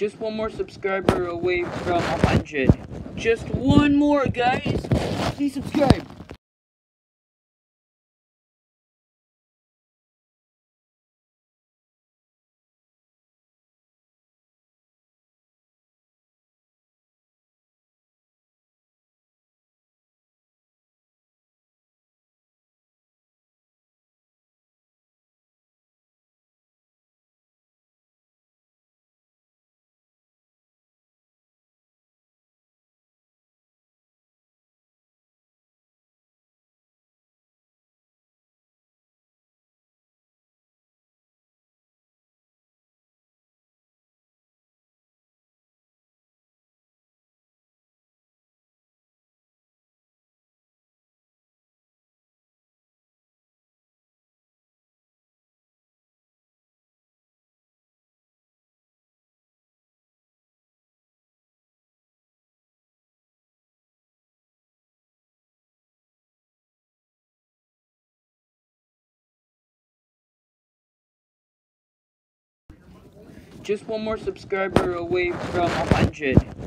Just one more subscriber away from 100. Just one more, guys. Please subscribe. Just one more subscriber away from 100.